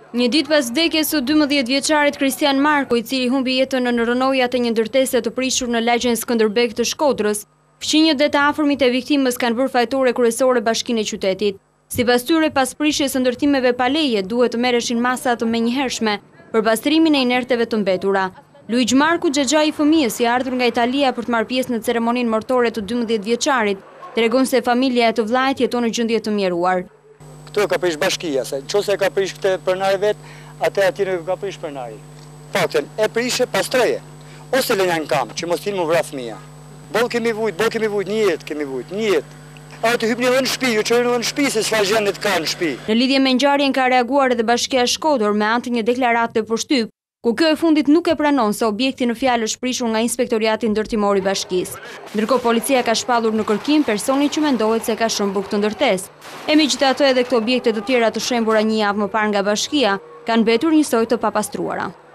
Një ditë pas vdekjes së 12-vjeçarit Kristian Marku, i cili humbi jetën në rënojat e një ndërtese të prishur në lagjen Skënderbeg të Shkodrës, fqinjët dhe të afërmit e viktimës kanë bërë fajtore kryesore Bashkinë e Qytetit. Sipas tyre, pas prishjes së ndërtimeve pa leje, duhet të merreshin masa të menjëhershme për pastrimin e inerteve të mbetura. Luigi Marku, xhaxha i fëmijës i ardhur nga Italia për të marrë pjesë në ceremoninë martore të 12-vjeçarit, tregon se familja e të vllajt jeton në gjendje të mjeruar. Këto ka prish bashkia, se nëse ka prish këtë pronari vetë, atë aty nuk ka prish pronari. Paktën e prishe pastroje, ose lënja në kam, që mos tin më vra fëmia. Boll kemi vujt, një jetë kemi vujt, një jetë. A të hypni edhe në shtëpi, ju çojnë në shtëpi se çfarë gjendje ka në shtëpi. Në lidhje me ngjarjen ka reaguar edhe Bashkia e Shkodër me anë të një deklarate përshtyp, ku kjo e fundit nuk e pranon se objekti në fjalë është prishur nga Inspektoriati Ndërtimor i Bashkisë. Ndërkohë policia ka shpallur në kërkim personin që mendohet se ka shëmbur këtë ndërtesë. E megjithatë edhe këto objekte të tjera të shembura një javë më parë nga Bashkia kanë mbetur njësoj të papastruara.